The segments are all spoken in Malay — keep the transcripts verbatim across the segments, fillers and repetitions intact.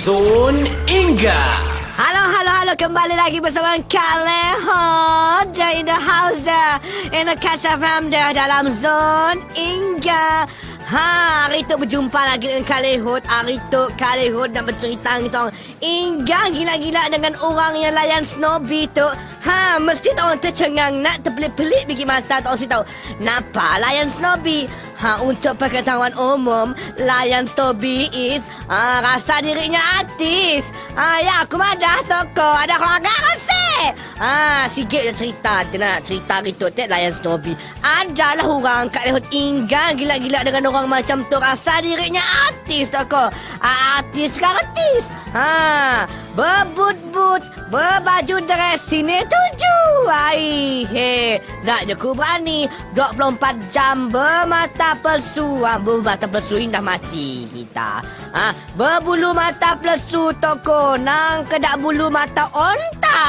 Zon Inga. Halo, halo, halo. Kembali lagi bersama Kak Leho in the house there, in the Catch F M there, dalam Zon Inga. Ha, hari tu berjumpa lagi dengan Kak Leho. Hari tu Kak Leho nak bercerita kita Inga gila-gila dengan orang yang layan Snowy tu. Ha, mesti orang tercengang nak terpelik-pelik bagi mata tak orang tahu. Napa layan Snowy? Ha, untuk pengetahuan umum, layan Snowy is ha, rasa dirinya artis. Ha, ya, aku madah toko. Ada keluarga kasih. Ha, sikit je cerita. Dia nak cerita gitu. Tak layan Snowy. Adalah orang Kak Leho Inga gila-gila dengan orang macam tu. Rasa dirinya artis toko. Ha, artis ke artis. Ha, berbut-but, berbaju dress sini tuju. Ai, he, nak je ku berani dua puluh empat jam bermata pelsu. Ha, bermata pelsu indah mati kita. Ha, berbulu mata pelsu toko nang kedak bulu mata onta.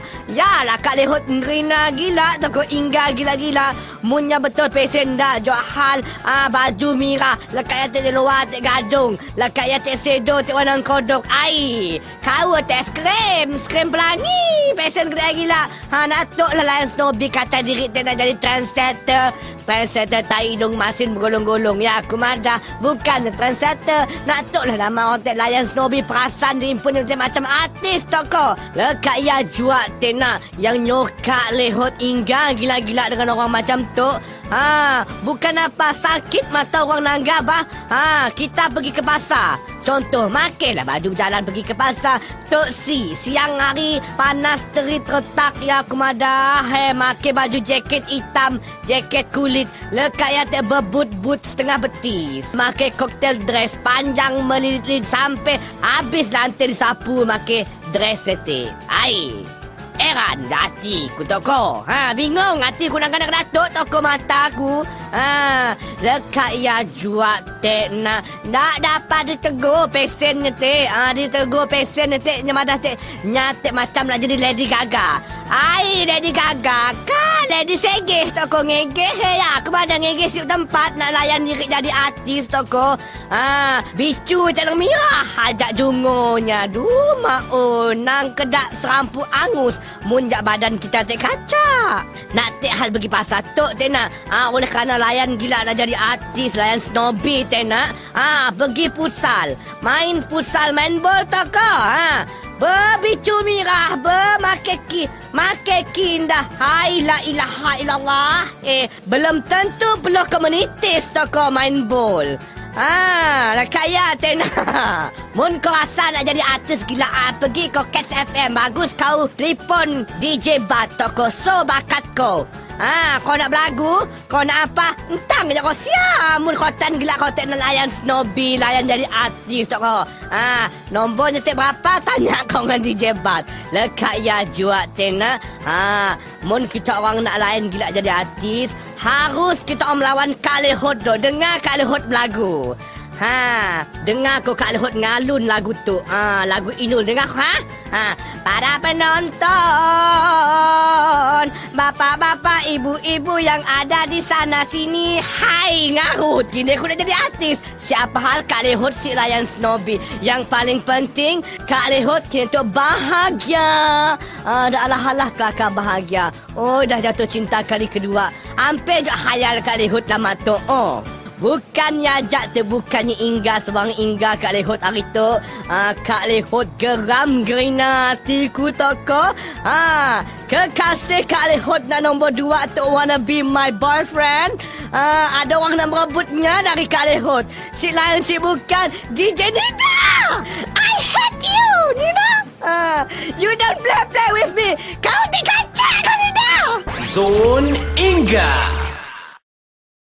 Yalah Kak Leho ngerina gila toko Inga gila-gila. Munya betul pesen dah jual hal ha, baju merah. Lekat yang di luar tak gadung. Lekat yang tak sedo tak warna kodok. Ai, kau tak skrim. Skrim pelangi. Pesen gila-gila. Ha, nak tok lah layan Snowy kata diri tak nak jadi trendsetter. Trendsetter tak hidung masin bergolong-golong. Ya, aku madah. Bukan trendsetter. Nak tok lah nama orang tak layan Snowy. Perasan diimpun macam artis toko. Lekat ya jual tena yang nyokak Leho Inga gila-gila dengan orang macam tu. Ha, bukan apa sakit mata orang nanggap bah. Ha, kita pergi ke pasar. Contoh, makelah baju berjalan pergi ke pasar. Tok si, siang hari panas terit retak ya kumadah. He, make baju jaket hitam, jaket kulit. Lekat ya tak berbut-but setengah betis. Make cocktail dress panjang melilit sampai habis lantai disapu make dress sete. Ai, Eran hati ku toko. Ha, bingung hati ku nak kena datuk toko mata ku. Ha, lekat ya jual tek na nak dapat ditegur pesen te. Ha, ditegur pesen te nyamadah te nyatek macam nak jadi Lady Gaga. Ai, Lady Gaga kan Lady Segeh toko ngegeh ya. Aku pada ngegeh siap tempat nak layan diri jadi artis toko. Ha, bicu tanang mirah ajak jungonya. Duh mau nang kedak serampu angus. Munjak badan kita tek kaca. Nak tek hal pergi pasar tok tena. Ah, oleh kerana layan gila nak jadi artis, layan Snowy tena. Ah, pergi futsal. Main futsal, main bol toko. Ha. Berbicu mirah, bermakai ki, makai ki indah. Hai la ilaha illallah. Eh, belum tentu perlu komunitis toko main bol. Ah, nak kaya tena. Mun kau rasa nak jadi artis gila, ah, pergi kau Catch F M. Bagus kau telefon D J Bat toko. So bakat kau. Ah, kau nak belagu, kau nak apa? Entang je kau siap. Mun kau tan gila kau tak nak layan Snowy, layan jadi artis toko. Ah, nombornya tak berapa? Tanya kau dengan D J Bat. Lekat ya jual tena. Ah, mun kita orang nak layan gila jadi artis, harus kita orang melawan Kak Leho do. Dengar Kak Leho belagu. Ha, dengar kau Kak Leho ngalun lagu tu. Ah, lagu Inul dengar ha? Ha, para penonton, bapak-bapak, ibu-ibu yang ada di sana sini, hai ngarut. Kini aku nak jadi artis. Siapa hal Kak Leho si layan Snowy. Yang paling penting Kak Leho kini tu bahagia. Ah, dah alah-alah kelakar bahagia. Oh, dah jatuh cinta kali kedua. Hampir je khayal Kak Leho lama tu. Oh, bukannya ajak tu, bukannya Inga sebang Inga Kak Leho hari tu. Ha, Kak Leho geram gerina hatiku toko. Ha, kekasih Kak Leho nak nombor dua tu wanna be my boyfriend. Ha, ada orang nak merebutnya dari Kak Leho. Si lain si bukan D J Nida. I hate you, Nida. Ha, you don't play play with me. Kau dikacak kau Nida. Zon Inga.